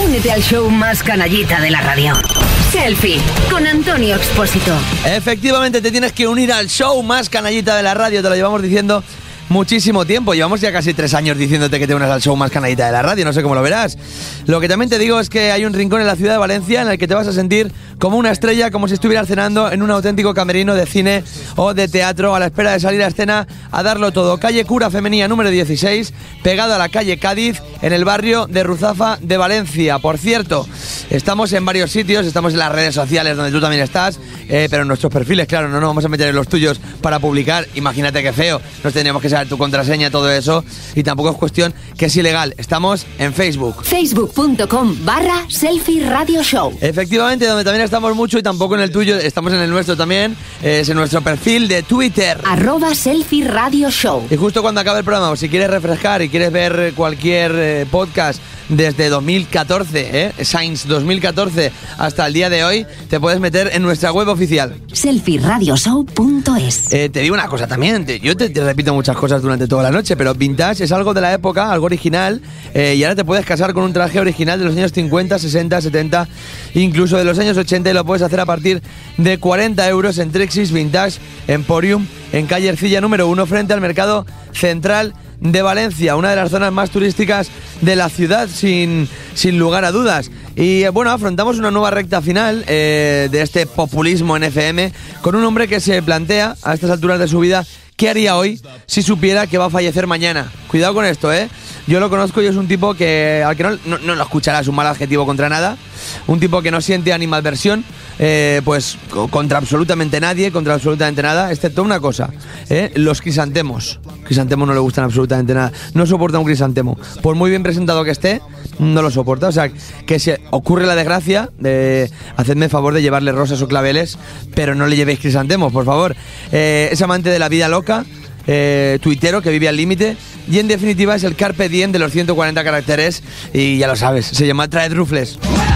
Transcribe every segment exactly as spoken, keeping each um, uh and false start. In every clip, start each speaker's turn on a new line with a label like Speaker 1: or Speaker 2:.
Speaker 1: Únete al show más canallita de la radio. Selfie con Antonio Expósito.
Speaker 2: Efectivamente, te tienes que unir al show más canallita de la radio. Te lo llevamos diciendo muchísimo tiempo. Llevamos ya casi tres años diciéndote que te unas al show más canallita de la radio. No sé cómo lo verás. Lo que también te digo es que hay un rincón en la ciudad de Valencia en el que te vas a sentir como una estrella, como si estuvieras cenando en un auténtico camerino de cine o de teatro, a la espera de salir a escena a darlo todo. Calle Cura Femenía número dieciséis, pegado a la calle Cádiz, en el barrio de Ruzafa de Valencia. Por cierto, estamos en varios sitios, estamos en las redes sociales donde tú también estás, eh, pero en nuestros perfiles, claro, no nos vamos a meter en los tuyos para publicar. Imagínate qué feo, nos tendríamos que saber tu contraseña, todo eso, y tampoco es cuestión que es ilegal. Estamos en Facebook.
Speaker 1: Facebook.com barra Selfie Radio Show.
Speaker 2: Efectivamente, donde también estamos mucho y tampoco en el tuyo, estamos en el nuestro también, es en nuestro perfil de Twitter.
Speaker 1: Arroba Selfie Radio Show.
Speaker 2: Y justo cuando acabe el programa, o si quieres refrescar y quieres ver cualquier eh, podcast desde dos mil catorce, ¿eh? Science dos mil catorce hasta el día de hoy, te puedes meter en nuestra web oficial.
Speaker 1: selfie radio show punto es.
Speaker 2: Eh, te digo una cosa también, te, yo te, te repito muchas cosas durante toda la noche, pero vintage es algo de la época, algo original, eh, y ahora te puedes casar con un traje original de los años cincuenta, sesenta, setenta, incluso de los años ochenta, y lo puedes hacer a partir de cuarenta euros en Trixis Vintage Emporium, en calle Ercilla número uno, frente al Mercado Central de Valencia, una de las zonas más turísticas de la ciudad, sin, sin lugar a dudas. Y bueno, afrontamos una nueva recta final eh, de este populismo en F M con un hombre que se plantea a estas alturas de su vida qué haría hoy si supiera que va a fallecer mañana. Cuidado con esto, ¿eh? Yo lo conozco y es un tipo que al que no, no, no lo escucharás un mal adjetivo contra nada, un tipo que no siente animadversión, eh, pues contra absolutamente nadie, contra absolutamente nada, excepto una cosa, ¿eh? Los crisantemos. Crisantemos no le gustan absolutamente nada, no soporta un crisantemo. Por muy bien presentado que esté, no lo soporta. O sea, que si ocurre la desgracia, de hacedme el favor de llevarle rosas o claveles, pero no le llevéis crisantemos, por favor. Eh, es amante de la vida loca, eh, tuitero que vive al límite, y en definitiva es el carpe diem de los ciento cuarenta caracteres, y ya lo sabes, se llama Traed Rufles.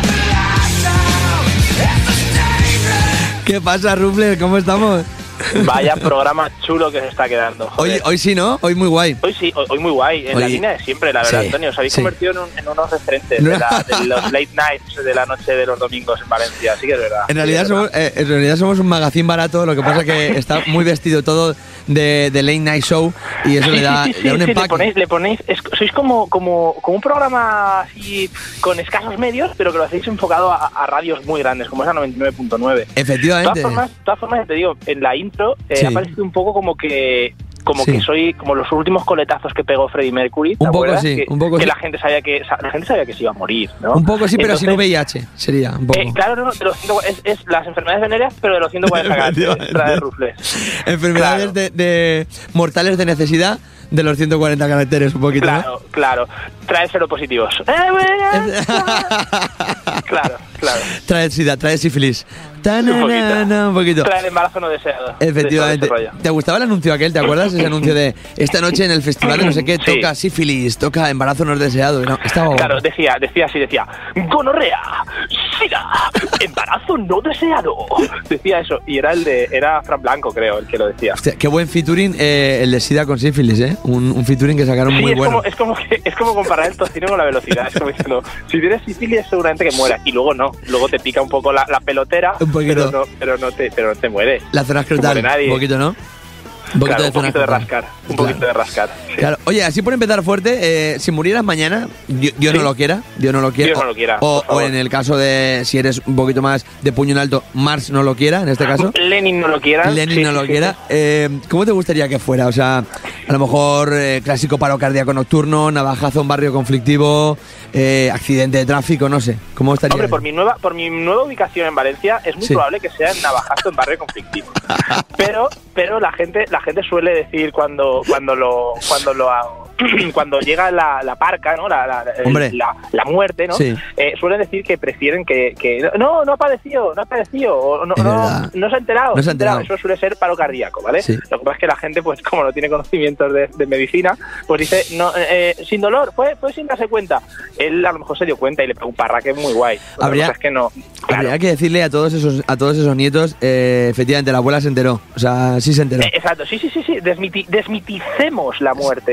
Speaker 2: ¿Qué pasa, Rufles? ¿Cómo estamos?
Speaker 3: Vaya programa chulo que se está quedando.
Speaker 2: Hoy, hoy sí, ¿no? Hoy muy guay.
Speaker 3: Hoy sí, hoy, hoy muy guay. En
Speaker 2: hoy,
Speaker 3: la línea de siempre, la verdad,
Speaker 2: sí,
Speaker 3: Antonio. Os habéis sí. convertido en, un, en unos referentes
Speaker 2: no.
Speaker 3: de, la, de los late nights de la noche de los domingos en Valencia. Así que es verdad.
Speaker 2: En realidad,
Speaker 3: sí,
Speaker 2: somos, eh, en realidad somos un magazín barato, lo que pasa es que está muy vestido todo de, de late night show y eso
Speaker 3: sí,
Speaker 2: le da,
Speaker 3: sí, sí,
Speaker 2: le da un
Speaker 3: sí,
Speaker 2: empaque.
Speaker 3: Le ponéis, le ponéis es, sois como, como, como un programa así con escasos medios, pero que lo hacéis enfocado a, a radios muy grandes, como esa noventa y nueve punto nueve.
Speaker 2: Efectivamente.
Speaker 3: De todas formas, de todas formas, te digo, en la intro eh,
Speaker 2: sí.
Speaker 3: ha parecido un poco como que como
Speaker 2: sí.
Speaker 3: que soy como los últimos coletazos que pegó Freddie Mercury, ¿te
Speaker 2: un poco
Speaker 3: acuerdas?
Speaker 2: sí,
Speaker 3: que,
Speaker 2: un poco
Speaker 3: que
Speaker 2: sí.
Speaker 3: la gente sabía que la gente sabía que se iba a morir, ¿no?
Speaker 2: Un poco sí, pero
Speaker 3: Entonces,
Speaker 2: sin V I H sería un poco.
Speaker 3: Eh, claro, no, de los ciento, es, es las enfermedades venéreas, pero de los ciento cuarenta caracteres, trae Rufles.
Speaker 2: Enfermedades claro. de, de mortales de necesidad de los ciento cuarenta caracteres, un poquito.
Speaker 3: Claro, ¿no? Claro. Trae cero positivos. Claro, claro.
Speaker 2: Trae sida, trae sífilis.
Speaker 3: Un poquito.
Speaker 2: No, un poquito.
Speaker 3: Trae el embarazo no deseado.
Speaker 2: Efectivamente. De ¿Te gustaba el anuncio aquel? ¿Te acuerdas? Ese anuncio de esta noche en el festival de no sé qué,
Speaker 3: sí.
Speaker 2: toca sífilis, toca embarazo no deseado. No, estaba
Speaker 3: claro, decía, decía así, decía gonorrea, sida, embarazo no deseado. Decía eso, y era el de, era Fran Blanco, creo, el que lo decía.
Speaker 2: Hostia, qué buen featuring eh, el de sida con sífilis, ¿eh? Un, un featuring que sacaron
Speaker 3: sí,
Speaker 2: muy
Speaker 3: es
Speaker 2: bueno.
Speaker 3: Como, es, como que, es como comparar el tocino con la velocidad. Es como diciendo, si tienes sífilis seguramente que mueras. Y luego no, luego te pica un poco la, la pelotera,
Speaker 2: un poquito.
Speaker 3: Pero no, pero no te, pero no te mueres.
Speaker 2: La zona escrotal, un poquito, ¿no?
Speaker 3: Un poquito, claro, de, un poquito de rascar, un
Speaker 2: claro.
Speaker 3: poquito de rascar. Sí.
Speaker 2: Claro. Oye, así por empezar fuerte, eh, si murieras mañana, Dios, Dios
Speaker 3: ¿Sí?
Speaker 2: no lo quiera, Dios no lo quiera,
Speaker 3: Dios no lo quiera,
Speaker 2: o, o en el caso de si eres un poquito más de puño en alto, Marx no lo quiera, en este caso.
Speaker 3: Lenin no lo quiera.
Speaker 2: Lenin
Speaker 3: sí,
Speaker 2: no
Speaker 3: sí,
Speaker 2: lo
Speaker 3: sí,
Speaker 2: quiera.
Speaker 3: Sí.
Speaker 2: Eh, ¿Cómo te gustaría que fuera? O sea, a lo mejor eh, clásico paro cardíaco nocturno, navajazo en barrio conflictivo, eh, accidente de tráfico, no sé. ¿Cómo estaría?
Speaker 3: Hombre, por mi nueva, por mi nueva ubicación en Valencia es muy
Speaker 2: sí.
Speaker 3: probable que sea en navajazo en barrio conflictivo. Pero, pero la gente, la gente suele decir cuando, cuando lo, cuando lo hago. Cuando llega la, la parca, ¿no? La, la, la, la muerte, ¿no?
Speaker 2: Sí.
Speaker 3: Eh, suelen decir que prefieren que, que no, no ha padecido, no ha padecido, o no, no, no se ha enterado.
Speaker 2: No se ha enterado.
Speaker 3: Eso suele ser paro cardíaco, ¿vale?
Speaker 2: Sí.
Speaker 3: Lo que pasa es que la gente, pues como no tiene conocimientos de, de medicina, pues dice, no, eh, sin dolor, fue, fue sin darse cuenta. Él a lo mejor se dio cuenta y le pegó un parraque muy guay.
Speaker 2: Habría,
Speaker 3: es que no, claro.
Speaker 2: habría que decirle a todos esos, a todos esos nietos, eh, efectivamente, la abuela se enteró. O sea, sí se enteró.
Speaker 3: Eh, exacto, sí, sí, sí, sí. Desmiti, desmiticemos la muerte, digamos.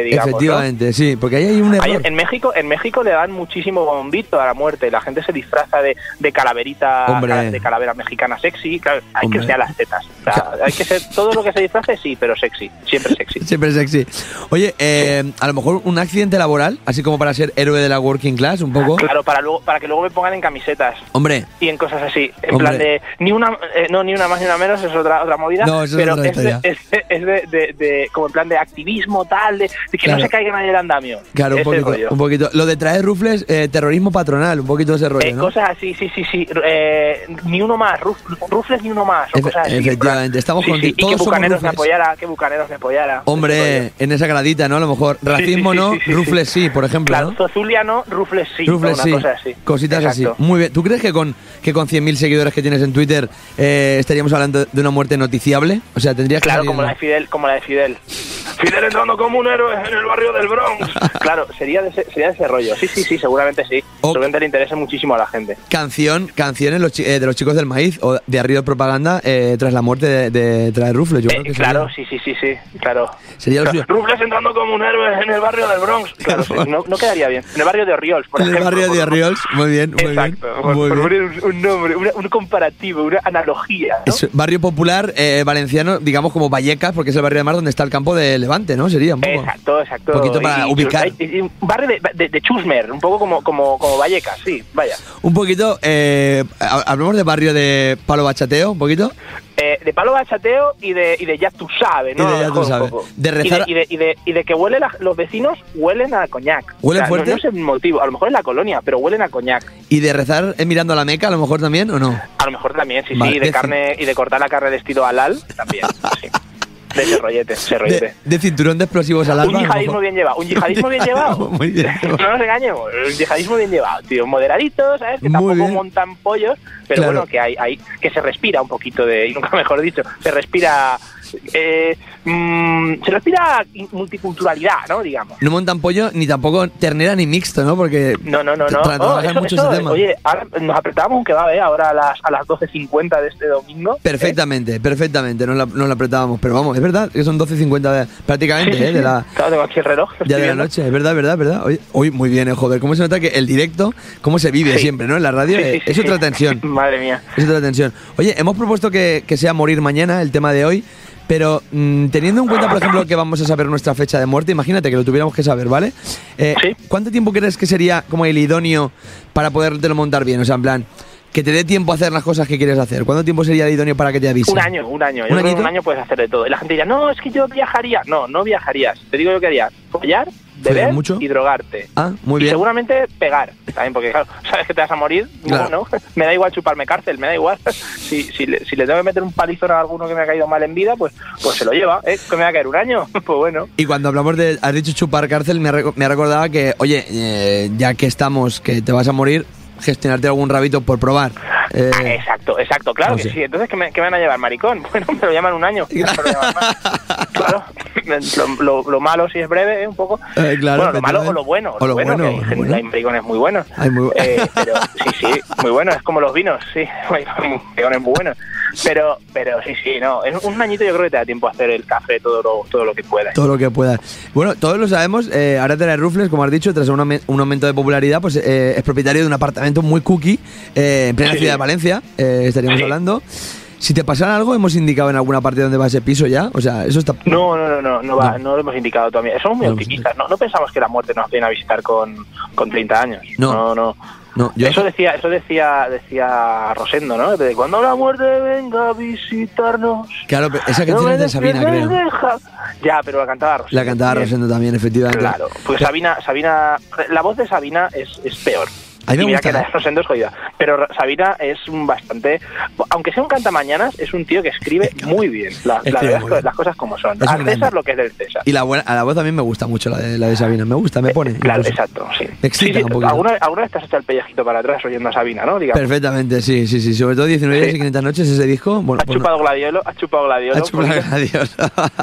Speaker 2: Efectivamente, ¿no? Sí, porque ahí hay un error.
Speaker 3: Ahí en México, en México le dan muchísimo bombito a la muerte. La gente se disfraza de, de calaverita, Hombre. de calavera mexicana sexy. Claro, hay Hombre. que enseñar las tetas. O sea, hay que ser todo lo que se disfrace, sí, pero sexy. Siempre sexy.
Speaker 2: Siempre sexy. Oye, eh, sí. a lo mejor un accidente laboral, así como para ser héroe de la working class, un poco.
Speaker 3: Claro, para luego, para que luego me pongan en camisetas.
Speaker 2: Hombre.
Speaker 3: Y en cosas así. En
Speaker 2: Hombre.
Speaker 3: plan de ni una, eh, no ni una más ni una menos, es otra otra movida.
Speaker 2: No, eso
Speaker 3: pero
Speaker 2: es, otra
Speaker 3: es, de, es, de, es de, de, de como en plan de activismo tal, de, de que claro. no se caiga nadie del andamio.
Speaker 2: Claro, un poquito, un poquito. Lo de traer rufles, eh, terrorismo patronal, un poquito de ese rollo,
Speaker 3: eh,
Speaker 2: ¿no?
Speaker 3: Cosas así, sí, sí, sí. Eh, ni uno más, ruf, rufles ni uno más. O
Speaker 2: Efe,
Speaker 3: cosas así,
Speaker 2: efectivamente, estamos
Speaker 3: sí,
Speaker 2: con
Speaker 3: sí.
Speaker 2: todos
Speaker 3: y que Bucaneros me
Speaker 2: rufles.
Speaker 3: apoyara, que Bucaneros me apoyara.
Speaker 2: Hombre, en esa gradita, ¿no? A lo mejor racismo
Speaker 3: sí, sí,
Speaker 2: no,
Speaker 3: sí, sí,
Speaker 2: rufles sí, sí por ejemplo,
Speaker 3: claro,
Speaker 2: ¿no?
Speaker 3: Zozulia no, rufles sí.
Speaker 2: Rufles
Speaker 3: una
Speaker 2: sí,
Speaker 3: cosa así.
Speaker 2: Cositas
Speaker 3: Exacto.
Speaker 2: así. Muy bien. ¿Tú crees que con que con cien mil seguidores que tienes en Twitter eh, estaríamos hablando de una muerte noticiable? O sea, tendrías
Speaker 3: claro,
Speaker 2: que
Speaker 3: como la de Fidel, como la de Fidel. Fidel entrando como un héroe en el barrio del Bronx. Claro, sería de ese, sería de ese rollo. Sí, sí, sí, seguramente sí. O seguramente le interesa muchísimo a la gente.
Speaker 2: Canción, canciones los, eh, de los chicos del maíz o de Arriba Propaganda eh, tras la muerte de, de Traer Rufles. Yo
Speaker 3: eh,
Speaker 2: creo que
Speaker 3: claro,
Speaker 2: sería...
Speaker 3: sí, sí, sí, sí, claro.
Speaker 2: Sería lo
Speaker 3: suyo. Rufles entrando como un héroe en el barrio del Bronx. Claro, sí, no, no quedaría bien. En el barrio de Orriols, por
Speaker 2: en
Speaker 3: ejemplo.
Speaker 2: En el barrio de Orriols, muy bien, muy
Speaker 3: Exacto,
Speaker 2: bien.
Speaker 3: por,
Speaker 2: muy
Speaker 3: por
Speaker 2: bien.
Speaker 3: poner un, un nombre, una, un comparativo, una analogía, ¿no?
Speaker 2: Es barrio popular eh, valenciano, digamos como Vallecas, porque es el barrio de mar donde está el campo de Levante, ¿no? Sería un poco.
Speaker 3: Exacto, exacto.
Speaker 2: Un poquito para
Speaker 3: y,
Speaker 2: ubicar.
Speaker 3: Y, y, un barrio de, de, de Chusmer, un poco como, como, como Vallecas, sí, vaya.
Speaker 2: Un poquito, eh, hablamos de barrio de Palo Bachateo, un poquito.
Speaker 3: Eh, de palo bachateo y de, y de ya tú sabes, ¿no?
Speaker 2: Y de ya tú sabes. De rezar...
Speaker 3: y, de, y, de, y, de, y de que huele la, los vecinos huelen a coñac.
Speaker 2: ¿Huelen
Speaker 3: o sea,
Speaker 2: fuerte?
Speaker 3: No, no es el motivo, a lo mejor es la colonia, pero huelen a coñac.
Speaker 2: ¿Y de rezar eh, mirando a la Meca a lo mejor también o no?
Speaker 3: A lo mejor también, sí,
Speaker 2: vale,
Speaker 3: sí, y de,
Speaker 2: de
Speaker 3: carne y de cortar la carne de estilo halal también, sí. De ese rollete, ese rollete.
Speaker 2: De, de cinturón de explosivos al alma.
Speaker 3: Un yihadismo bien llevado, un yihadismo bien llevado.
Speaker 2: Muy bien.
Speaker 3: No nos engañemos, un yihadismo bien llevado, tío. Moderadito, ¿sabes? Que
Speaker 2: Muy
Speaker 3: tampoco
Speaker 2: bien.
Speaker 3: montan pollos, pero
Speaker 2: Claro.
Speaker 3: bueno, que hay, hay, que se respira un poquito de, y nunca mejor dicho, se respira, eh, mmm, se respira multiculturalidad, ¿no? Digamos.
Speaker 2: No montan pollo ni tampoco ternera ni mixto, ¿no? Porque
Speaker 3: No, no, no, no.
Speaker 2: tra-
Speaker 3: Oh,
Speaker 2: trabajan
Speaker 3: eso,
Speaker 2: mucho
Speaker 3: eso,
Speaker 2: ese tema.
Speaker 3: Oye, ahora nos apretábamos un kebab, ¿eh? Ahora a las, a las doce cincuenta de este domingo. ¿eh?
Speaker 2: Perfectamente, perfectamente, nos la, nos la apretábamos. Pero vamos, es verdad que son doce cincuenta de- prácticamente,
Speaker 3: Sí, sí,
Speaker 2: ¿eh? De
Speaker 3: sí.
Speaker 2: la,
Speaker 3: Claro, tengo aquí el reloj.
Speaker 2: ya
Speaker 3: estoy
Speaker 2: de la
Speaker 3: viendo.
Speaker 2: noche, es verdad, verdad, verdad. Hoy, hoy muy bien, eh, joder, cómo se nota que el directo, cómo se vive
Speaker 3: Sí.
Speaker 2: siempre, ¿no? En la radio
Speaker 3: Sí,
Speaker 2: eh,
Speaker 3: sí, sí,
Speaker 2: es otra
Speaker 3: sí.
Speaker 2: tensión.
Speaker 3: Madre mía.
Speaker 2: Es otra tensión. Oye, hemos propuesto que, que sea morir mañana el tema de hoy, pero mm, teniendo en cuenta, por ejemplo, que vamos a saber nuestra fecha de muerte, imagínate que lo tuviéramos que saber, ¿vale? Eh,
Speaker 3: Sí.
Speaker 2: ¿Cuánto tiempo crees que sería como el idóneo para podértelo montar bien? O sea, en plan, que te dé tiempo a hacer las cosas que quieres hacer. ¿Cuánto tiempo sería el idóneo para que te avisen?
Speaker 3: Un año, un año.
Speaker 2: ¿Un
Speaker 3: Yo creo que
Speaker 2: añito?
Speaker 3: un año puedes hacer de todo. Y la gente dirá, no, es que yo viajaría. No, no viajarías. Te digo yo que haría follar, beber
Speaker 2: mucho?
Speaker 3: y drogarte.
Speaker 2: Ah, muy
Speaker 3: y
Speaker 2: bien.
Speaker 3: seguramente pegar. También, porque claro, sabes que te vas a morir.
Speaker 2: Claro.
Speaker 3: No, no. Me da igual chuparme cárcel, me da igual. Si, si, le, si le tengo que meter un palizón a alguno que me ha caído mal en vida, pues, pues se lo lleva. ¿Eh? ¿Que me va a caer un año? Pues bueno.
Speaker 2: Y cuando hablamos de, has dicho chupar cárcel, me ha, reco- me ha recordado que, oye, eh, ya que estamos, que te vas a morir, gestionarte algún rabito por probar. Eh,
Speaker 3: Ah, exacto, exacto, claro
Speaker 2: no
Speaker 3: que
Speaker 2: sé.
Speaker 3: sí. Entonces, ¿qué me, qué me van a llevar, maricón? Bueno, me lo llaman un año. No me lo llaman más. Claro, lo, lo, lo malo si es breve, ¿eh? Un poco.
Speaker 2: Eh, claro,
Speaker 3: bueno, lo malo o
Speaker 2: efectivamente.
Speaker 3: lo bueno.
Speaker 2: O lo bueno,
Speaker 3: que hay,
Speaker 2: lo
Speaker 3: gente-
Speaker 2: bueno.
Speaker 3: hay maricones muy buenos.
Speaker 2: Hay muy bu-
Speaker 3: Eh, pero sí, sí, muy buenos. Es como los vinos, sí. Hay maricones muy buenos. Pero, pero sí, sí, no. En un añito yo creo que te da tiempo a hacer el café todo lo, todo lo que puedas.
Speaker 2: todo lo que puedas. Bueno, todos lo sabemos, eh, ahora Traer Rufles, como has dicho, tras un, aume- un aumento de popularidad, pues eh, es propietario de un apartamento muy cookie eh, en plena
Speaker 3: Sí.
Speaker 2: ciudad de Valencia, eh, estaríamos
Speaker 3: Sí.
Speaker 2: hablando. Si te pasara algo, hemos indicado en alguna parte dónde va ese piso ya, o sea, eso está...
Speaker 3: No, no, no, no, no, va,
Speaker 2: No.
Speaker 3: no lo hemos indicado todavía. Somos muy
Speaker 2: No,
Speaker 3: optimistas. No, no pensamos que la muerte nos viene a visitar con, con treinta años.
Speaker 2: No.
Speaker 3: no. no.
Speaker 2: No, yo...
Speaker 3: Eso decía, eso decía, decía Rosendo, ¿no? De cuando la muerte venga a visitarnos.
Speaker 2: Claro, pero esa
Speaker 3: no
Speaker 2: canción
Speaker 3: me
Speaker 2: es de Sabina,
Speaker 3: dejes,
Speaker 2: creo.
Speaker 3: deja. Ya, pero la cantaba Rosendo.
Speaker 2: La cantaba
Speaker 3: también.
Speaker 2: Rosendo también, efectivamente.
Speaker 3: Claro, porque Sabina, Sabina, la voz de Sabina es, es peor.
Speaker 2: A mí me
Speaker 3: Y mira
Speaker 2: gusta,
Speaker 3: que la
Speaker 2: ¿eh?
Speaker 3: de Rosendo es jodida. Pero Sabina es un bastante, aunque sea un cantamañanas, es un tío que escribe muy bien. La, la
Speaker 2: Escribe
Speaker 3: verdad,
Speaker 2: muy bien.
Speaker 3: las cosas como son.
Speaker 2: Es un
Speaker 3: Al
Speaker 2: grande.
Speaker 3: César lo que es del César.
Speaker 2: Y la, buena, a la voz también me gusta mucho la de, la de Sabina, me gusta, me pone.
Speaker 3: Claro,
Speaker 2: incluso.
Speaker 3: exacto, sí.
Speaker 2: Me excita
Speaker 3: Sí, sí,
Speaker 2: un poquito.
Speaker 3: ¿Alguna, alguna vez te has echado el pellejito para atrás oyendo a Sabina, no? Digamos.
Speaker 2: Perfectamente, sí, sí, sí. Sobre todo diecinueve días
Speaker 3: Sí.
Speaker 2: y quinientas noches ese disco. Bueno,
Speaker 3: ¿Has
Speaker 2: pues no.
Speaker 3: chupado gladiolo? ¿Has chupado gladiolo?
Speaker 2: Ha chupado
Speaker 3: Porque-
Speaker 2: adiós.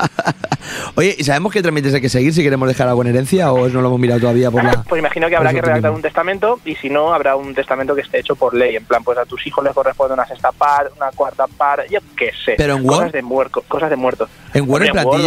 Speaker 2: Oye, ¿y sabemos qué trámites hay que seguir si queremos dejar algo en herencia o no lo hemos mirado todavía por la...?
Speaker 3: Pues imagino que habrá
Speaker 2: por
Speaker 3: que
Speaker 2: eso
Speaker 3: redactar
Speaker 2: mismo?
Speaker 3: un testamento y si no, habrá un testamento que esté hecho por ley. En plan, pues a tus hijos les corresponde una sexta par, una cuarta par, yo qué sé.
Speaker 2: ¿Pero en
Speaker 3: cosas
Speaker 2: Word?
Speaker 3: de muerto, cosas de muertos.
Speaker 2: ¿En Word en
Speaker 3: Hombre,
Speaker 2: plantilla?
Speaker 3: Word,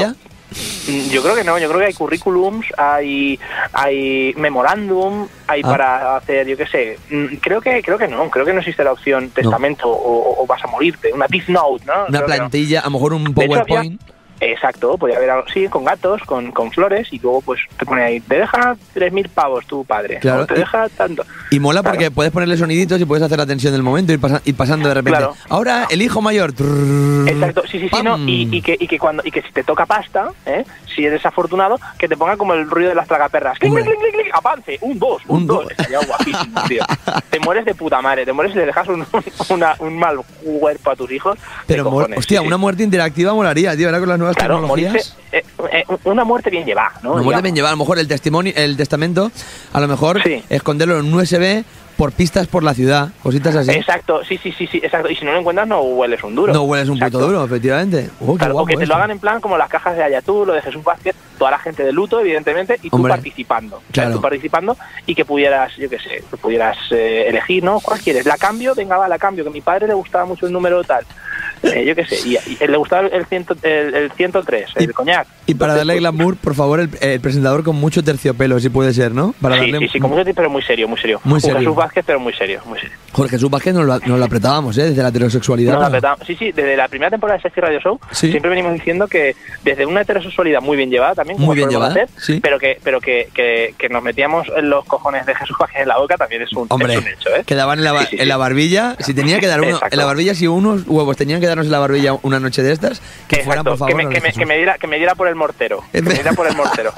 Speaker 3: Yo creo que no, yo creo que hay currículums, hay hay memorándum, hay ah. para hacer, yo qué sé, creo que creo que no, creo que no existe la opción testamento no. o, o vas a morirte, una death note, ¿no?
Speaker 2: Una creo plantilla, no. a lo mejor un PowerPoint.
Speaker 3: Exacto, podría haber algo, sí, con gatos, con, con flores, y luego pues te pone ahí, te deja tres mil pavos tu padre,
Speaker 2: claro.
Speaker 3: o te deja tanto.
Speaker 2: Y mola
Speaker 3: claro.
Speaker 2: porque puedes ponerle soniditos y puedes hacer la tensión del momento y ir, pasa, ir pasando de repente. Claro. Ahora el hijo mayor.
Speaker 3: Exacto, sí, sí, sí, no, y, y, que, y, que cuando, y que si te toca pasta, ¿eh? si eres afortunado, que te ponga como el ruido de las tragaperras. ¡Cling, cling, cling, cling! ¡Avance! Un dos, un, un dos. Do Estaría guapísimo, tío. Te mueres de puta madre, te mueres y le dejas un, una, un mal cuerpo a tus hijos.
Speaker 2: Pero, cojones, hostia, sí, una muerte interactiva molaría, tío, ahora con las nuevas
Speaker 3: claro,
Speaker 2: tecnologías.
Speaker 3: Morirse, eh, eh, una muerte bien llevada, ¿no?
Speaker 2: Una muerte bien llevada, a lo mejor el testimonio, el testamento, a lo mejor sí. esconderlo en un U S B por pistas por la ciudad, cositas así.
Speaker 3: Exacto, sí, sí, sí, sí, exacto. Y si no lo encuentras, no hueles un duro.
Speaker 2: No hueles un
Speaker 3: exacto.
Speaker 2: puto duro, efectivamente. Oh,
Speaker 3: claro, o que te esto. lo hagan en plan como las cajas de Ayatú, lo de Jesús Vázquez, toda la gente de luto, evidentemente, y tú Hombre, participando. Claro. O sea, tú participando y que pudieras, yo qué sé, que pudieras eh, elegir, ¿no? ¿Cuál quieres? ¿La cambio? Venga, va, la cambio, que a mi padre le gustaba mucho el número tal. Eh, yo qué sé, y, y le gustaba el, ciento, el, el ciento tres, el
Speaker 2: y,
Speaker 3: coñac.
Speaker 2: Y para darle glamour, por favor, el, el presentador con mucho terciopelo, si puede ser, ¿no? Para
Speaker 3: sí,
Speaker 2: darle...
Speaker 3: sí, sí, con mucho pero muy serio, muy serio.
Speaker 2: Muy serio.
Speaker 3: Jesús Vázquez, pero muy serio, muy serio.
Speaker 2: Jorge Jesús Vázquez nos lo, nos lo apretábamos, ¿eh? Desde la heterosexualidad.
Speaker 3: Nos lo apretábamos. Sí, sí, desde la primera temporada de Sexy Radio Show, sí. siempre venimos diciendo que desde una heterosexualidad muy bien llevada también, como
Speaker 2: muy bien llevada,
Speaker 3: hacer,
Speaker 2: sí.
Speaker 3: pero que pero que, que, que nos metíamos en los cojones de Jesús Vázquez en la boca también es un,
Speaker 2: Hombre,
Speaker 3: es un hecho, ¿eh?
Speaker 2: Quedaban en la, sí, sí, en la barbilla, si tenía que dar uno, en la barbilla, si unos huevos tenían que darnos en la barbilla una noche de estas, que
Speaker 3: Exacto.
Speaker 2: fueran, por favor,
Speaker 3: que me, que me, que me diera que me diera por el mortero, que me diera por el mortero.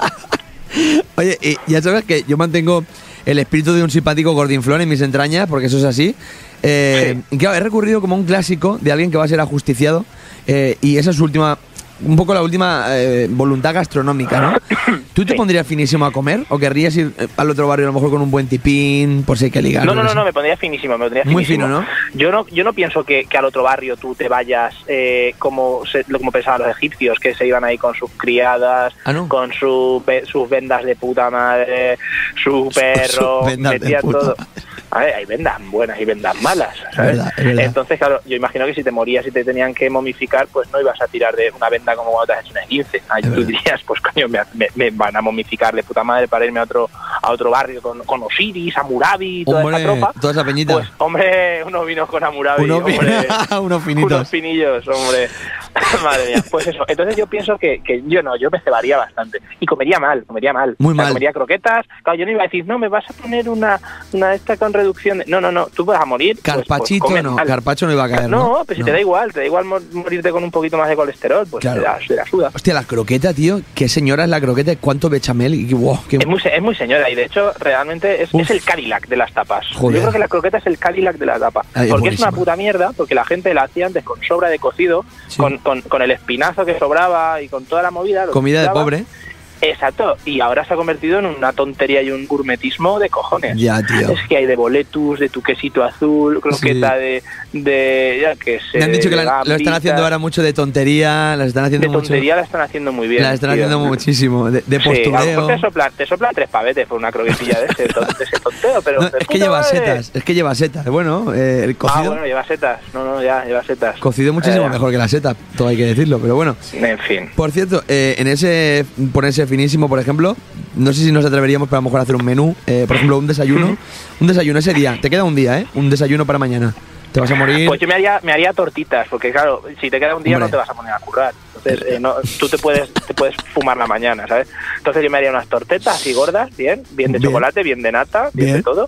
Speaker 2: Oye, y ya sabes que yo mantengo el espíritu de un simpático gordinflón en mis entrañas, porque eso es así. Eh, sí. Claro, he recurrido como a un clásico de alguien que va a ser ajusticiado, eh, y esa es su última, un poco la última eh, voluntad gastronómica, ¿no? ¿Tú te sí. pondrías finísimo a comer o querrías ir al otro barrio a lo mejor con un buen tipín, por si hay que ligar?
Speaker 3: No, no, no, no, me pondría finísimo, me pondría
Speaker 2: Muy
Speaker 3: finísimo.
Speaker 2: fino, ¿no?
Speaker 3: Yo no, yo no pienso que, que al otro barrio tú te vayas eh, como se, como pensaban los egipcios, que se iban ahí con sus criadas,
Speaker 2: ¿Ah, no?
Speaker 3: con su, sus vendas de puta madre, su perro,
Speaker 2: su
Speaker 3: metía todo. A ver, hay vendas buenas y vendas malas, ¿sabes? Es verdad, es verdad. Entonces, claro, yo imagino que si te morías y te tenían que momificar, pues no ibas a tirar de una venda como cuando te has hecho una quince. Ahí tú dirías, pues coño, me, me, me van a momificar de puta madre para irme a otro a otro barrio con, con Osiris, Hammurabi y toda
Speaker 2: hombre,
Speaker 3: esa tropa.
Speaker 2: Toda esa peñita.
Speaker 3: Pues, hombre, unos vinos con Hammurabi,
Speaker 2: unos,
Speaker 3: hombre.
Speaker 2: unos finitos.
Speaker 3: Unos finillos, hombre. Madre mía, pues eso. Entonces yo pienso que, que yo no, yo me cebaría bastante. Y comería mal, comería mal.
Speaker 2: Muy
Speaker 3: o sea,
Speaker 2: mal.
Speaker 3: Comería croquetas. Claro, yo no iba a decir, no, me vas a poner una, una esta con reducción de... No, no, no, tú vas a morir.
Speaker 2: Carpachito
Speaker 3: pues, pues
Speaker 2: no,
Speaker 3: mal.
Speaker 2: Carpacho no iba a caer,
Speaker 3: No,
Speaker 2: ¿no?
Speaker 3: pero pues si
Speaker 2: no.
Speaker 3: te da igual, te da igual morirte con un poquito más de colesterol, pues
Speaker 2: claro.
Speaker 3: te, da, te la suda.
Speaker 2: Hostia, la croqueta, tío, qué señora es la croqueta, cuánto bechamel y wow, qué...
Speaker 3: Es muy, es muy señora y de hecho realmente es, es el Cadillac de las tapas.
Speaker 2: Joder.
Speaker 3: Yo creo que la croqueta es el Cadillac de la tapa.
Speaker 2: Ay,
Speaker 3: porque
Speaker 2: es
Speaker 3: es una puta mierda, porque la gente la hacía antes con sobra de cocido,
Speaker 2: sí.
Speaker 3: con, con, con el espinazo que sobraba y con toda la movida.
Speaker 2: Comida de pobre.
Speaker 3: Exacto, y ahora se ha convertido en una tontería y un gourmetismo de cojones.
Speaker 2: Ya, tío.
Speaker 3: Es que hay de boletus, de tu quesito azul, croqueta sí. de, de, ya que sé.
Speaker 2: Me han dicho que la, lo están haciendo ahora mucho de tontería, las están haciendo
Speaker 3: De tontería
Speaker 2: mucho,
Speaker 3: la están haciendo muy bien.
Speaker 2: La están
Speaker 3: tío.
Speaker 2: haciendo muchísimo, de, de postureo.
Speaker 3: Sí, a lo mejor te soplan, te soplan tres pavetes por una croquetilla de ese, de ese tonteo, pero...
Speaker 2: No, es que lleva madre. setas, es que lleva setas. Bueno, eh, el cocido...
Speaker 3: Ah, bueno, lleva setas. No, no, ya, lleva setas.
Speaker 2: Cocido muchísimo eh, mejor que la seta, todo hay que decirlo, pero bueno.
Speaker 3: En fin.
Speaker 2: Por cierto, eh, en ese ponerse finísimo, por ejemplo, no sé si nos atreveríamos para a lo mejor hacer un menú, eh, por ejemplo, un desayuno. Un desayuno ese día, te queda un día, ¿eh? Un desayuno para mañana. Te vas a morir.
Speaker 3: Pues yo me haría, me haría tortitas, porque claro, si te queda un día Hombre. no te vas a poner a currar. Entonces, eh, no, tú te puedes te puedes fumar la mañana, ¿sabes? Entonces yo me haría unas tortetas así gordas, bien, bien de bien. chocolate, bien de nata, bien, bien de todo.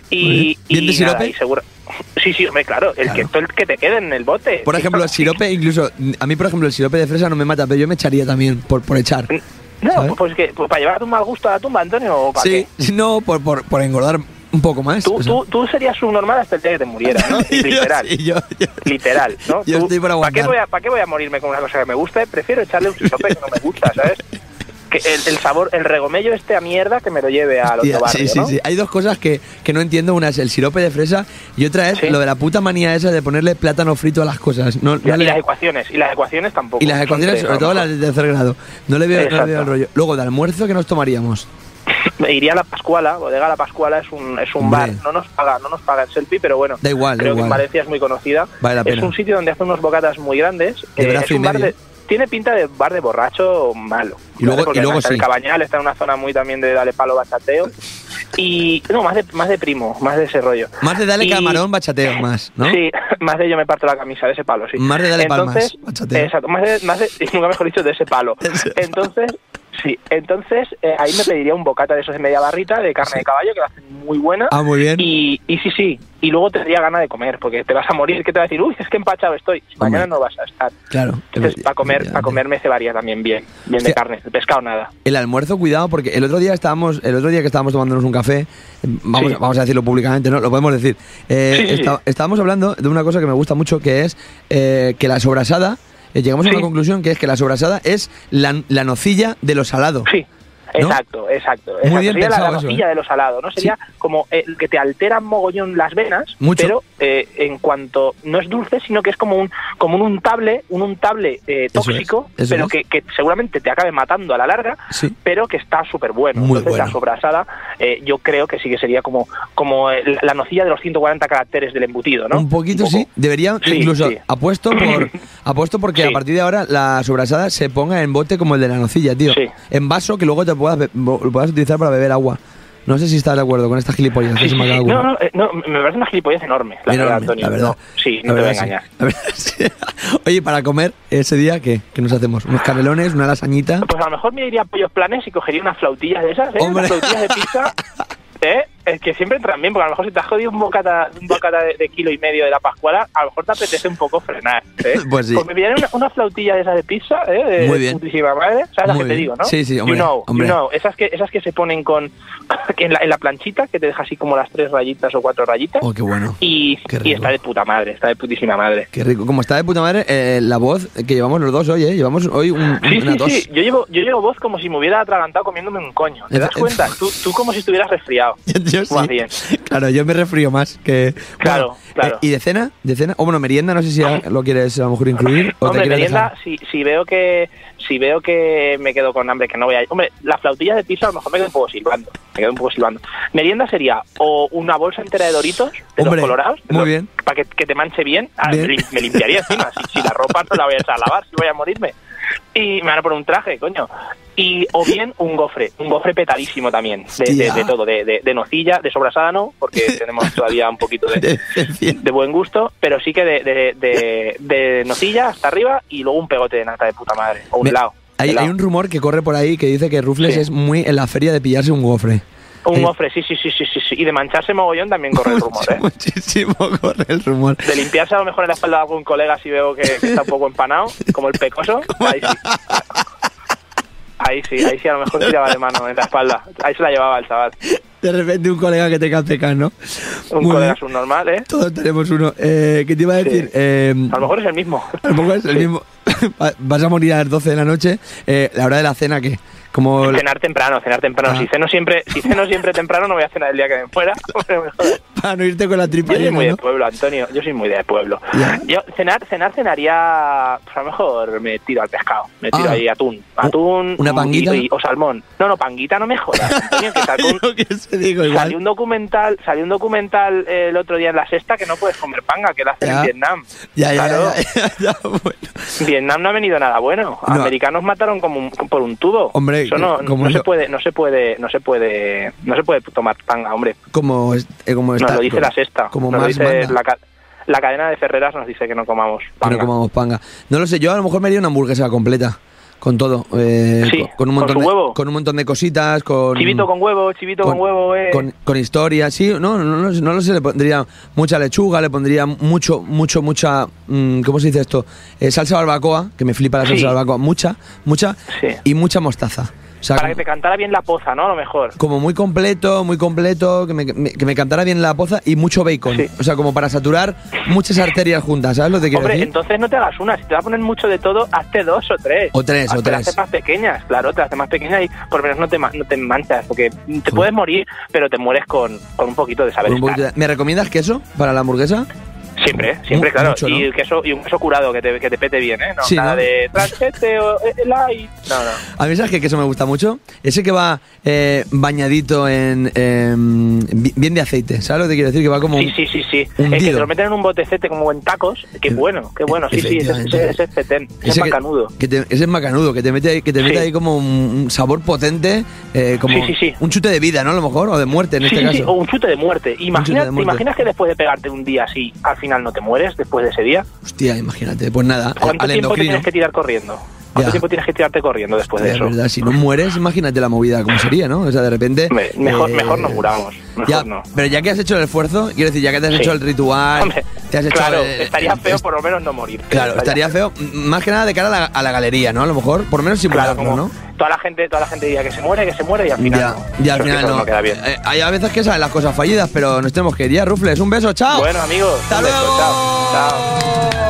Speaker 3: Y,
Speaker 2: ¿Bien
Speaker 3: y
Speaker 2: de sirope?
Speaker 3: Nada, y seguro. Sí, sí, hombre, claro, el, claro. Que, el que te quede en el bote.
Speaker 2: Por ejemplo, el sirope, incluso, a mí por ejemplo el sirope de fresa no me mata, pero yo me echaría también, por, por echar.
Speaker 3: No, ¿sabes? pues que pues para llevarte un mal gusto a la tumba, Antonio, ¿o para
Speaker 2: sí,
Speaker 3: qué?
Speaker 2: no, por, por, por engordar un poco más.
Speaker 3: Tú,
Speaker 2: o sea.
Speaker 3: tú, tú serías subnormal hasta el día que te murieras, ¿no? Literal.
Speaker 2: yo, sí, yo, yo,
Speaker 3: Literal, ¿no?
Speaker 2: Yo
Speaker 3: tú,
Speaker 2: estoy por aguantar.
Speaker 3: ¿para qué, voy a, ¿Para qué voy a morirme con una cosa que me guste? Prefiero echarle un sirope que no me gusta, ¿sabes? Que el, el sabor, el regomello este a mierda que me lo lleve al otro barrio,
Speaker 2: sí, sí,
Speaker 3: ¿no?
Speaker 2: sí. Hay dos cosas que, que no entiendo. Una es el sirope de fresa y otra es ¿Sí? lo de la puta manía esa de ponerle plátano frito a las cosas. No,
Speaker 3: y,
Speaker 2: no
Speaker 3: y
Speaker 2: le...
Speaker 3: las ecuaciones, y las ecuaciones tampoco.
Speaker 2: Y las ecuaciones, sobre todo las de tercer grado. No le veo, no le veo el rollo. Luego, de almuerzo, ¿qué nos tomaríamos?
Speaker 3: Me iría a La Pascuala, Bodega La Pascuala es un es un bar, no nos paga, no nos paga el selfie, pero bueno,
Speaker 2: da igual,
Speaker 3: creo
Speaker 2: da igual.
Speaker 3: que en Valencia es muy conocida.
Speaker 2: Vale la pena.
Speaker 3: Es un sitio donde hace unos bocatas muy grandes.
Speaker 2: De
Speaker 3: eh, es un bar de, tiene pinta de bar de borracho malo.
Speaker 2: Y luego,
Speaker 3: porque
Speaker 2: y luego sí.
Speaker 3: El Cabañal está en una zona muy también de dale palo bachateo. Y no, más de, más de primo, más de ese rollo.
Speaker 2: Más de dale
Speaker 3: y,
Speaker 2: camarón, bachateo, más, ¿no?
Speaker 3: Sí, más de yo me parto la camisa, de ese palo, sí.
Speaker 2: Más de dale
Speaker 3: Entonces,
Speaker 2: palmas, bachateo.
Speaker 3: Exacto, más de, más de, nunca mejor dicho, de ese palo. Entonces, sí, entonces eh, ahí me pediría un bocata de esos de media barrita de carne sí. de caballo, que la hacen muy buena.
Speaker 2: Ah, muy bien.
Speaker 3: Y, y sí, sí, y luego tendría ganas de comer, porque te vas a morir, ¿qué te va a decir? Uy, es que empachado estoy, mañana no vas a estar.
Speaker 2: Claro.
Speaker 3: Entonces, para comer, para comer me cebaría también bien, bien sí. de carne, de pescado nada.
Speaker 2: El almuerzo, cuidado, porque el otro día estábamos, el otro día que estábamos tomándonos un café, vamos, sí. vamos a decirlo públicamente, ¿no? Lo podemos decir. Eh, sí, sí, está, sí. Estábamos hablando de una cosa que me gusta mucho, que es eh, que la sobrasada, eh, llegamos sí. a una conclusión que es que la sobrasada es la, la nocilla de lo salado.
Speaker 3: Sí. ¿No? Exacto, exacto.
Speaker 2: Muy bien
Speaker 3: sería
Speaker 2: pensado
Speaker 3: la nocilla
Speaker 2: eso, ¿eh?
Speaker 3: de lo salado, ¿no? Sería sí. como eh, que te alteran mogollón las venas,
Speaker 2: Mucho.
Speaker 3: pero eh, en cuanto no es dulce, sino que es como un como un untable, un untable eh, tóxico,
Speaker 2: eso es, eso
Speaker 3: pero
Speaker 2: es.
Speaker 3: Que, que seguramente te acabe matando a la larga,
Speaker 2: sí.
Speaker 3: pero que está súper bueno.
Speaker 2: Muy
Speaker 3: Entonces
Speaker 2: bueno.
Speaker 3: la sobrasada, eh, yo creo que sí que sería como como la nocilla de los ciento cuarenta caracteres del embutido, ¿no?
Speaker 2: Un poquito, un sí. Debería,
Speaker 3: sí,
Speaker 2: incluso
Speaker 3: sí.
Speaker 2: apuesto por apuesto porque sí. a partir de ahora la sobrasada se ponga en bote como el de la nocilla, tío.
Speaker 3: Sí.
Speaker 2: En vaso que luego te puedas puedas utilizar para beber agua. No sé si estás de acuerdo con esta gilipollas.
Speaker 3: Sí, sí, sí. No, no, no, me parece una gilipollez enorme, la
Speaker 2: enorme,
Speaker 3: verdad, Antonio.
Speaker 2: La verdad.
Speaker 3: No, sí, no te voy a engañar.
Speaker 2: Sí. Verdad, sí. Oye, para comer ese día, ¿qué? ¿Qué nos hacemos? ¿Unos canelones, una lasañita?
Speaker 3: Pues a lo mejor me iría a Pollos Planes y cogería unas flautillas de esas, ¿eh?
Speaker 2: Hombre.
Speaker 3: Unas flautillas de pizza, ¿eh? Es que siempre entran bien, porque a lo mejor si te has jodido un bocata, un bocata de, de kilo y medio de la Pascuala, a lo mejor te apetece un poco frenar, ¿eh?
Speaker 2: Pues sí.
Speaker 3: Pues me pillaré una, una flautilla de esas de pizza, ¿eh? De,
Speaker 2: Muy bien.
Speaker 3: De putísima madre, ¿sabes las que te digo, no?
Speaker 2: Sí, sí, hombre.
Speaker 3: You know,
Speaker 2: hombre.
Speaker 3: you know. Esas que, esas que se ponen con en la, en la planchita, que te deja así como las tres rayitas o cuatro rayitas.
Speaker 2: Oh, qué bueno.
Speaker 3: Y,
Speaker 2: qué rico.
Speaker 3: Y está de puta madre, está de putísima madre.
Speaker 2: Qué rico. Como está de puta madre, eh, la voz que llevamos los dos hoy, ¿eh? Llevamos hoy un,
Speaker 3: sí,
Speaker 2: una
Speaker 3: sí,
Speaker 2: tos.
Speaker 3: Sí, yo llevo, yo llevo voz como si me hubiera atragantado comiéndome un coño. ¿Te das cuenta? tú, tú como si estuvieras resfriado.
Speaker 2: Yo sí.
Speaker 3: Más bien.
Speaker 2: Claro, yo me resfrío más que...
Speaker 3: Claro,
Speaker 2: bueno,
Speaker 3: claro.
Speaker 2: Eh, ¿Y de cena? ¿De cena? O bueno, merienda, no sé si lo quieres a lo mejor incluir. O
Speaker 3: Hombre,
Speaker 2: te
Speaker 3: merienda, si, si veo que si veo que me quedo con hambre, que no voy a... Hombre, las flautillas de pizza a lo mejor me quedo un poco silbando. Me quedo un poco silbando. Merienda sería o una bolsa entera de Doritos, de
Speaker 2: Hombre,
Speaker 3: los colorados.
Speaker 2: Muy
Speaker 3: los,
Speaker 2: bien.
Speaker 3: Para que, que te manche bien. Ah,
Speaker 2: bien.
Speaker 3: Me, me limpiaría encima. si, si la ropa no la voy a echar a lavar, si voy a morirme. Y me van a poner un traje, coño. Y o bien un gofre, un gofre petadísimo también, de, de, de todo, de, de, de nocilla, de sobrasada no, porque tenemos todavía un poquito de, de buen gusto, pero sí que de, de, de, de nocilla hasta arriba y luego un pegote de nata de puta madre, o un
Speaker 2: Me,
Speaker 3: helado.
Speaker 2: Hay,
Speaker 3: helado.
Speaker 2: hay un rumor que corre por ahí que dice que Rufles
Speaker 3: sí.
Speaker 2: es muy en la feria de pillarse un gofre.
Speaker 3: Un
Speaker 2: eh,
Speaker 3: gofre, sí, sí, sí, sí, sí, sí. Y de mancharse mogollón también corre el rumor, ¿eh?
Speaker 2: Muchísimo corre el rumor.
Speaker 3: De limpiarse a lo mejor en la espalda de algún colega si veo que, que está un poco empanado, como el pecoso, ahí sí. Ahí sí, ahí sí a lo mejor tiraba de mano en la espalda. Ahí se la llevaba el chaval.
Speaker 2: De repente un colega que te calce ¿no?
Speaker 3: Un
Speaker 2: Muy
Speaker 3: colega
Speaker 2: bien.
Speaker 3: subnormal, ¿eh?
Speaker 2: Todos tenemos uno. Eh, ¿Qué te iba a decir?
Speaker 3: Sí.
Speaker 2: Eh,
Speaker 3: a lo mejor es el mismo.
Speaker 2: A lo mejor es el sí. mismo. Vas a morir a las doce de la noche. Eh, la hora de la cena, ¿qué? Como
Speaker 3: cenar temprano, cenar temprano. Ah. Si ceno siempre, si ceno siempre temprano, no voy a cenar el día que me fuera.
Speaker 2: Para no irte con la tripa.
Speaker 3: Yo soy
Speaker 2: llena,
Speaker 3: muy
Speaker 2: ¿no?
Speaker 3: de pueblo, Antonio. Yo soy muy de pueblo.
Speaker 2: Yeah.
Speaker 3: Yo cenar, cenar, cenaría. Pues a lo mejor me tiro al pescado. Me tiro
Speaker 2: ah.
Speaker 3: ahí atún, atún.
Speaker 2: Una panguita
Speaker 3: y, y, o salmón. No, no, panguita no me jodas, Antonio. Que salió un,
Speaker 2: que se digo igual.
Speaker 3: salió un documental, salió un documental eh, el otro día en la Sexta que no puedes comer panga, que lo hacen
Speaker 2: ya.
Speaker 3: en Vietnam.
Speaker 2: Ya, ya,
Speaker 3: claro.
Speaker 2: ya, ya, ya, bueno.
Speaker 3: Vietnam no ha venido nada bueno.
Speaker 2: No.
Speaker 3: Americanos mataron como un, por un tubo.
Speaker 2: Hombre,
Speaker 3: eso no,
Speaker 2: como
Speaker 3: no
Speaker 2: yo.
Speaker 3: se puede, no se puede, no se puede, no se puede tomar panga, hombre.
Speaker 2: Como, eh, como
Speaker 3: Nos
Speaker 2: está,
Speaker 3: lo dice
Speaker 2: como,
Speaker 3: la Sexta.
Speaker 2: Como
Speaker 3: nos
Speaker 2: más
Speaker 3: lo dice
Speaker 2: manda.
Speaker 3: la, ca la cadena de Ferreras nos dice que no comamos panga.
Speaker 2: Que no comamos panga. No lo sé, yo a lo mejor me haría una hamburguesa completa. Con todo. Eh,
Speaker 3: sí,
Speaker 2: con, con, un montón
Speaker 3: con su
Speaker 2: de,
Speaker 3: huevo.
Speaker 2: Con un montón de cositas. Con,
Speaker 3: chivito con huevo, chivito con, con huevo, eh.
Speaker 2: Con, con historia, sí. No, no, no, no lo sé, le pondría mucha lechuga, le pondría mucho, mucho, mucha. Mmm, ¿Cómo se dice esto? Eh, salsa barbacoa, que me flipa la salsa
Speaker 3: sí.
Speaker 2: barbacoa. Mucha, mucha.
Speaker 3: Sí.
Speaker 2: Y mucha mostaza. O sea,
Speaker 3: para
Speaker 2: como,
Speaker 3: que te cantara bien la poza, ¿no? A lo mejor.
Speaker 2: Como muy completo, muy completo, que me, me, que me cantara bien la poza y mucho bacon.
Speaker 3: Sí.
Speaker 2: O sea, como para saturar muchas arterias juntas, ¿sabes lo que quiero
Speaker 3: Hombre,
Speaker 2: decir?
Speaker 3: entonces no te hagas una. Si te vas a poner mucho de todo, hazte dos o tres.
Speaker 2: O tres,
Speaker 3: hazte
Speaker 2: o tres.
Speaker 3: Las haces más pequeñas, claro, te las haces más pequeñas y por lo menos no te, no te manchas, porque te puedes morir, pero te mueres con, con un poquito de saber
Speaker 2: un poquito
Speaker 3: estar.
Speaker 2: de... ¿Me recomiendas queso para la hamburguesa?
Speaker 3: Siempre, siempre,
Speaker 2: Mu-
Speaker 3: claro.
Speaker 2: mucho, ¿no?
Speaker 3: Y, el queso, y un queso curado que te, que te pete bien, ¿eh? No,
Speaker 2: Sí,
Speaker 3: nada
Speaker 2: ¿no?
Speaker 3: de tranchete o eh, light. No, no.
Speaker 2: A mí, ¿sabes qué queso me gusta mucho? Ese que va eh, bañadito en... em, bi- bien de aceite, ¿sabes lo que te quiero decir? Que va como...
Speaker 3: Sí, sí, sí, sí.
Speaker 2: hundido.
Speaker 3: El que te lo meten en un botecete como en tacos, qué bueno, qué bueno. Sí, sí, ese,
Speaker 2: Efectivamente.
Speaker 3: ese, ese es petén, ese es
Speaker 2: Ese que-
Speaker 3: macanudo.
Speaker 2: Que te, ese es macanudo, que te mete ahí, que te mete
Speaker 3: Sí.
Speaker 2: ahí como un, un sabor potente, eh, como
Speaker 3: Sí, sí, sí.
Speaker 2: un chute de vida, ¿no? A lo mejor, o de muerte en
Speaker 3: Sí,
Speaker 2: este
Speaker 3: sí,
Speaker 2: caso.
Speaker 3: sí, o un chute de muerte. Imagina,
Speaker 2: chute de
Speaker 3: ¿Te
Speaker 2: muerte.
Speaker 3: imaginas que después de pegarte un día así, al final no te mueres después de ese día?
Speaker 2: Hostia, imagínate. Pues nada,
Speaker 3: ¿Cuánto
Speaker 2: al
Speaker 3: tiempo te
Speaker 2: endocrino.
Speaker 3: tienes que tirar corriendo? ¿Cuánto
Speaker 2: Ya.
Speaker 3: tiempo tienes que tirarte corriendo después de
Speaker 2: Es
Speaker 3: eso?
Speaker 2: verdad, si no mueres, imagínate la movida cómo sería, ¿no? O sea, de repente...
Speaker 3: Hombre, mejor,
Speaker 2: eh,
Speaker 3: mejor no muramos. Mejor
Speaker 2: Ya,
Speaker 3: no.
Speaker 2: pero ya que has hecho el esfuerzo, quiero decir, ya que te has
Speaker 3: Sí.
Speaker 2: hecho el ritual,
Speaker 3: Hombre,
Speaker 2: te has hecho
Speaker 3: claro,
Speaker 2: el-
Speaker 3: estaría
Speaker 2: el-
Speaker 3: feo
Speaker 2: es-
Speaker 3: por lo menos no morir.
Speaker 2: Claro, estaría feo, m- más que nada de cara a la, a la galería, ¿no? A lo mejor, por lo menos
Speaker 3: Claro,
Speaker 2: simularlo,
Speaker 3: como
Speaker 2: ¿no?
Speaker 3: toda la gente, toda la gente diría que se muere, que se muere y al final
Speaker 2: Ya,
Speaker 3: no.
Speaker 2: ya al
Speaker 3: Creo que
Speaker 2: final
Speaker 3: eso
Speaker 2: no.
Speaker 3: queda bien.
Speaker 2: Eh, hay a veces que salen las cosas fallidas, pero nos tenemos que ir ya, Rufles. Un beso, chao.
Speaker 3: Bueno, amigos,
Speaker 2: Hasta
Speaker 3: un beso,
Speaker 2: luego.
Speaker 3: chao. Chao.